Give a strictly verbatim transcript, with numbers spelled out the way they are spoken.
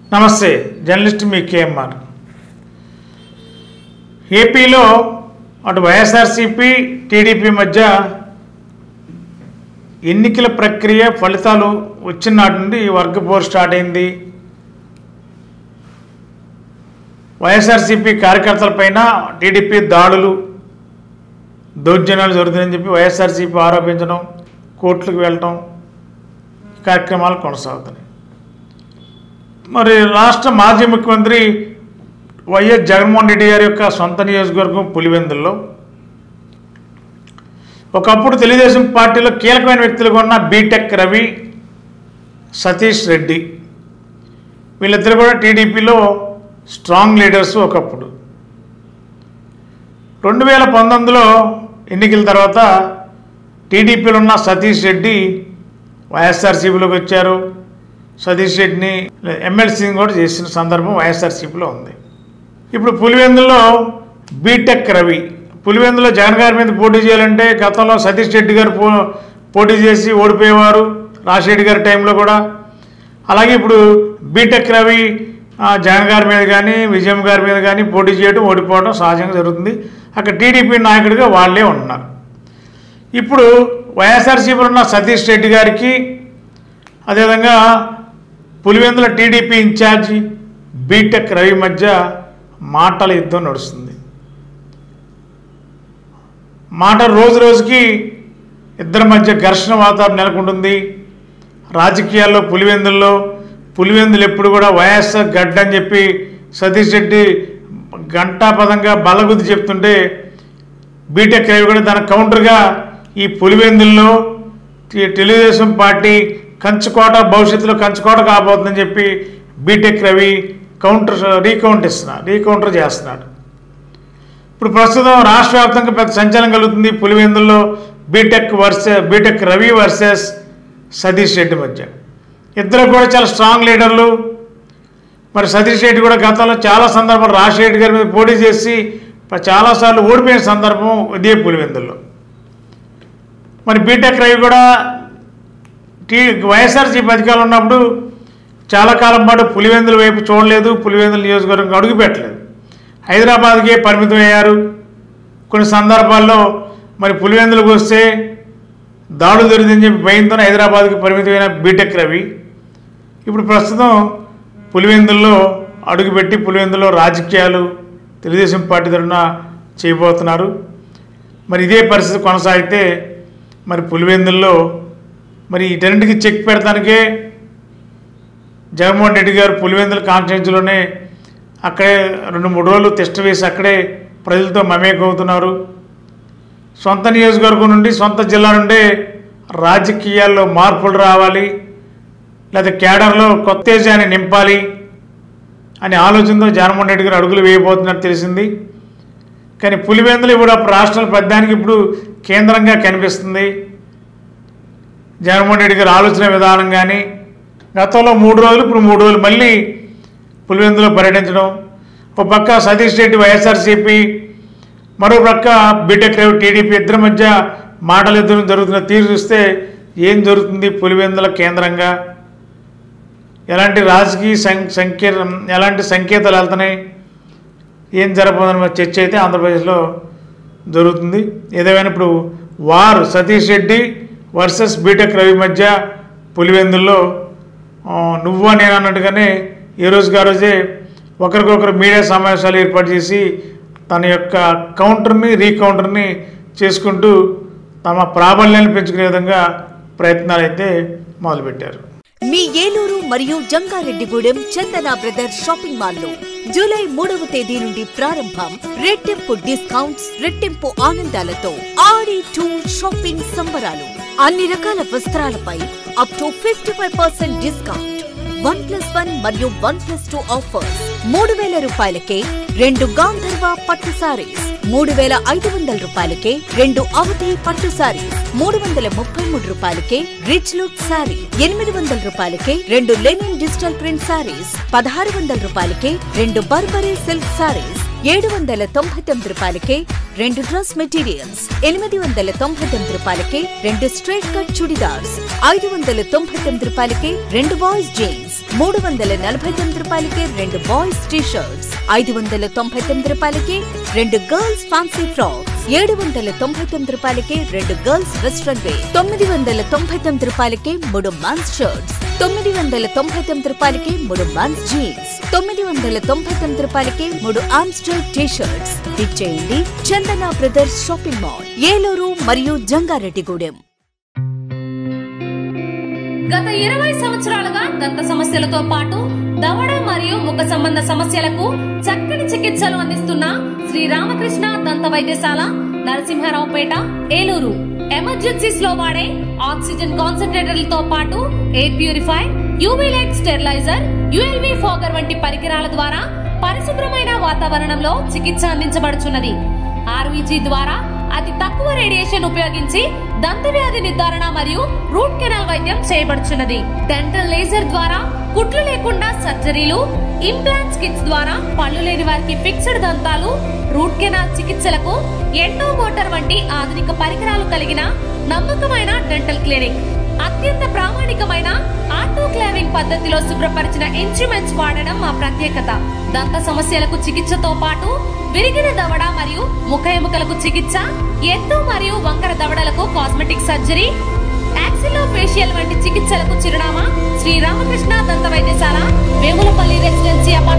నమస్తే, జర్నలిస్ట్ మీ కేఎంఆర్. ఏపీలో అటు వైఎస్ఆర్సీపీ టీడీపీ మధ్య ఎన్నికల ప్రక్రియ ఫలితాలు వచ్చిన నాటి నుండి వర్గ పోరు స్టార్ట్ అయింది. వైఎస్ఆర్సీపీ కార్యకర్తలపైన టీడీపీ దాడులు, దౌర్జన్యాలు జరుగుతాయని చెప్పి వైఎస్ఆర్సీపీ ఆరోపించడం, కోర్టులకు వెళ్ళటం కార్యక్రమాలు కొనసాగుతున్నాయి. మరి రాష్ట్ర మాజీ ముఖ్యమంత్రి వైఎస్ జగన్మోహన్ రెడ్డి గారి యొక్క సొంత నియోజకవర్గం పులివెందుల్లో ఒకప్పుడు తెలుగుదేశం పార్టీలో కీలకమైన వ్యక్తులుగా ఉన్న బీటెక్ రవి, సతీష్ రెడ్డి వీళ్ళిద్దరు కూడా టీడీపీలో స్ట్రాంగ్ లీడర్స్. ఒకప్పుడు రెండు వేల పంతొమ్మిదిలో ఎన్నికల తర్వాత టీడీపీలో ఉన్న సతీష్ రెడ్డి వైఎస్ఆర్సీపీలోకి వచ్చారు. సతీష్ రెడ్డిని ఎమ్మెల్సీని కూడా చేసిన సందర్భం వైఎస్ఆర్సీపీలో ఉంది. ఇప్పుడు పులివెందులో బీటెక్ రవి, పులివెందులో జగన్ గారి మీద పోటీ చేయాలంటే గతంలో సతీష్ రెడ్డి గారు పో పోటీ చేసి ఓడిపోయేవారు, రాజశేఖర్ గారి టైంలో కూడా. అలాగే ఇప్పుడు బీటెక్ రవి జగన్ గారి మీద కానీ విజయం గారి మీద కానీ పోటీ చేయడం, ఓడిపోవడం సహజంగా జరుగుతుంది. అక్కడ టీడీపీ నాయకుడిగా వాళ్ళే ఉన్నారు. ఇప్పుడు వైఎస్ఆర్సీపీలో ఉన్న సతీష్ రెడ్డి గారికి, అదేవిధంగా Pulivendula TDP incharge BTech Ravi మధ్య మాటల యుద్ధం నడుస్తుంది. మాట రోజు రోజుకి ఇద్దరి మధ్య ఘర్షణ వాతావరణం నెలకొంటుంది. రాజకీయాల్లో పులివెందుల్లో పులివెందులు ఎప్పుడు కూడా వైఎస్ఆర్ గడ్డ అని చెప్పి సతీష్ రెడ్డి గంటాపదంగా బలగుద్ది చెప్తుంటే బీటెక్ రవి కూడా దాని కౌంటర్గా ఈ పులివెందుల్లో తెలుగుదేశం పార్టీ కంచుకోట, భవిష్యత్తులో కంచుకోట కాబోతుందని చెప్పి బీటెక్ రవి కౌంటర్ రీకౌంట్ ఇస్తున్నాడు రీకౌంటర్ చేస్తున్నాడు. ఇప్పుడు ప్రస్తుతం రాష్ట్ర వ్యాప్తంగా పెద్ద సంచలనం కలుగుతుంది. పులివెందుల్లో BTech versus BTech Ravi versus Satish Reddy మధ్య. ఇద్దరు కూడా చాలా స్ట్రాంగ్ లీడర్లు. మరి సతీష్ రెడ్డి కూడా గతంలో చాలా సందర్భాలు రాజశేఖర్ గారి మీద పోటీ చేసి చాలాసార్లు ఓడిపోయిన సందర్భం ఇదే పులివెందుల్లో. మరి బీటెక్ రవి కూడా టీ వైఎస్ఆర్సీపీ అధికారులు ఉన్నప్పుడు చాలా కాలం పాటు పులివెందుల వైపు చూడలేదు, పులివెందుల నియోజకవర్గం అడుగు పెట్టలేదు, హైదరాబాద్కే పరిమితం అయ్యారు. కొన్ని సందర్భాల్లో మరి పులివెందులకు వస్తే దాడులు జరిగిందని చెప్పి భయంతో హైదరాబాద్కి పరిమితమైన బీటెక్ రవి ఇప్పుడు ప్రస్తుతం పులివెందుల్లో అడుగుపెట్టి పులివెందులో రాజకీయాలు తెలుగుదేశం పార్టీ తరఫున చేయబోతున్నారు. మరి ఇదే పరిస్థితి కొనసాగితే మరి పులివెందుల్లో మరి ఇటన్నిటికీ చెక్ పెడతానికే జగన్మోహన్ రెడ్డి గారు పులివెందుల కాన్స్టిట్యున్సీలోనే అక్కడే రెండు మూడు రోజులు టెస్ట్ వేసి అక్కడే ప్రజలతో మమేకమవుతున్నారు. సొంత నియోజకవర్గం నుండి, సొంత జిల్లా నుండే రాజకీయాల్లో మార్పులు రావాలి, లేదా కేడర్లో కొత్త తేజాన్ని నింపాలి అనే ఆలోచనతో జగన్మోహన్ రెడ్డి గారు అడుగులు వేయబోతున్నట్టు తెలిసింది. కానీ పులివెందులు ఇప్పుడు రాష్ట్రాల పెద్దానికి ఇప్పుడు కేంద్రంగా కనిపిస్తుంది. జగన్మోహన్ రెడ్డి గారి ఆలోచన విధానం కానీ గతంలో మూడు రోజులు ఇప్పుడు మూడు రోజులు మళ్ళీ పులివెందులో పర్యటించడం, ఒక పక్క సతీష్ రెడ్డి వైఎస్ఆర్సీపీ, మరో పక్క బీటెక్ రవి టీడీపీ ఇద్దరి మధ్య మాటలు ఇద్దరు జరుగుతున్న తీరు చూస్తే ఏం జరుగుతుంది పులివెందుల కేంద్రంగా, ఎలాంటి రాజకీయ సంకే ఎలాంటి సంకేతాలు వెళ్తున్నాయి, ఏం జరగబోదని చర్చ అయితే ఆంధ్రప్రదేశ్లో జరుగుతుంది. ఏదేమైనా ఇప్పుడు వారు సతీష్ రెడ్డి వర్సెస్ బీటెక్ రవి మధ్య పులివెందుల్లో నువ్వా నేను అన్నట్టుగానే ఏ రోజుకి ఆ రోజే ఒకరికొకరు మీడియా సమావేశాలు ఏర్పాటు చేసి తన యొక్క కౌంటర్ని రీకౌంటర్ని చేసుకుంటూ తమ ప్రాబల్యాన్ని పెంచుకునే విధంగా ప్రయత్నాలు అయితే మొదలుపెట్టారు. మీ ఏలూరు మరియు Jangareddygudem Chandana brothers shopping mall లో జూలై మూడవ తేదీ నుండి ప్రారంభం. రెట్టింపు డిస్కౌంట్స్, రెట్టింపు ఆనందాలతో ఆడి టూర్ షాపింగ్ సంబరాలు. అన్ని రకాల వస్త్రాలపై up to fifty five percent discount. One plus one మరియు వన్ ప్లస్ టూ ఆఫర్స్. మూడు వేల రూపాయలకే రెండు గాంధర్వ పట్టు సారీస్, మూడు వేల ఐదు వందల రూపాయలకే రెండు అవధి పట్టు సారీస్, మూడు వందల ముప్పై మూడు రూపాయలకే రిచ్ లుక్ సారీ, ఎనిమిది వందల రూపాయలకే రెండు లెనిన్ డిజిటల్ ప్రింట్ సారీస్, పదహారు వందల రూపాయలకే రెండు బర్బరీ సిల్క్ సారీస్, ఏడు వందల తొంభై తొమ్మిది రూపాయలకే రెండు డ్రెస్ మెటీరియల్స్, ఎనిమిది వందల తొంభై తొమ్మిది రూపాయలకే రెండు స్ట్రైట్ కట్ చుడిదార్స్, ఐదు వందల తొంభై తొమ్మిది రూపాయలకే రెండు బాయ్స్ జీన్స్, మూడు వందల నలభై తొమ్మిది రూపాయలకే రెండు బాయ్స్ టీ షర్ట్స్, ఐదు వందల తొంభై తొమ్మిది రూపాయలకే రెండు గర్ల్స్ ఫ్యాన్సీ ఫ్రాక్స్, ఏడు వందల తొంభై తొమ్మిది రూపాయలకే రెండు గర్ల్స్ వెస్ట్రన్ వేర్, తొమ్మిది వందల తొంభై తొమ్మిది రూపాయలకే మూడు మెన్స్ షర్ట్స్, తొమ్మిది వందల తొంభై తొమ్మిది రూపాయలకే మూడు మెన్స్ జీన్స్, తొమ్మిది వందల తొంభై తొమ్మిది రూపాయలకే మూడు ఆమ్స్టర్ టీ షర్ట్స్. ఇచ్చేయండి Chandana brothers shopping mall, Eluru మరియు జంగారెడ్డిగూడెం. గత ఇరవై సంవత్సరాలుగా దంత సమస్యలతో పాటు దవడ మరియు ముఖ సంబంధ సమస్యలకు చక్కని చికిత్సలు అందిస్తున్న శ్రీ రామకృష్ణ దంత వైద్యశాల, నరసింహారావుపేట, ఏలూరు. ఎమర్జెన్సీస్ లో వాడే ఆక్సిజన్ కాన్సంట్రేటర్లతో పాటు air purify, UV light steriliser, ULV fogger వంటి పరికరాల ద్వారా పరిశుభ్రమైన వాతావరణంలో చికిత్స అందించబడుచున్నది. ఆర్వీజీ ద్వారా అతి తక్కువ రేడియేషన్ ఉపయోగించి దంత వ్యాధి నిర్ధారణ మరియు రూట్ కెనాల్ వైద్యం చేయబడుచున్నది. డెంటల్ లేజర్ ద్వారా కుట్లు లేకుండా సర్జరీలు, ఇంప్లాంట్స్ కిట్స్ ద్వారా పళ్ళు లేని వారికి ఫిక్స్డ్ దంతాలు, రూట్ కెనాల్ చికిత్సలకు ఎండో మోటార్ వంటి ఆధునిక పరికరాలు కలిగిన నమ్మకమైన డెంటల్ క్లినిక్. అత్యంత ప్రామాణికమైన ఆటోక్లావింగ్ పద్ధతిలో శుభ్రపరిచిన ఇన్స్ట్రుమెంట్స్ వాడడం మా ప్రత్యేకత. దంత సమస్యలకు చికిత్సతో పాటు విరిగిన దవడ మరియు ముఖ ఎముకలకు చికిత్స, ఎత్తు మరియు వంకర దవడలకు కాస్మెటిక్ సర్జరీ, యాక్సిలో ఫేషియల్ వంటి చికిత్సలకు చిరునామా శ్రీ రామకృష్ణ దంత వైద్యశాల, వేములపల్లి రెసిడెన్సీ.